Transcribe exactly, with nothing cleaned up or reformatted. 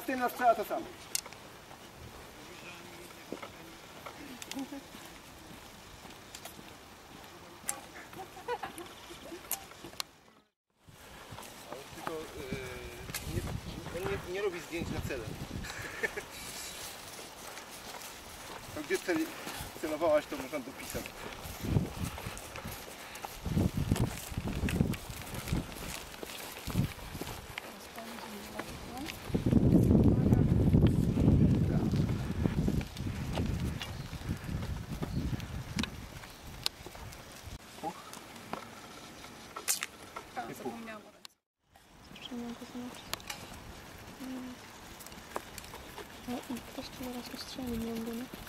następna strzela to samo. Tylko yy, nie, on nie, nie robi zdjęć na cele. To gdzie cel, celowałaś, to można dopisać. A, zapomniałam o ręce. Jeszcze miałam to zobaczyć. No i ktoś tu zaraz ustrzelił mnie, nie?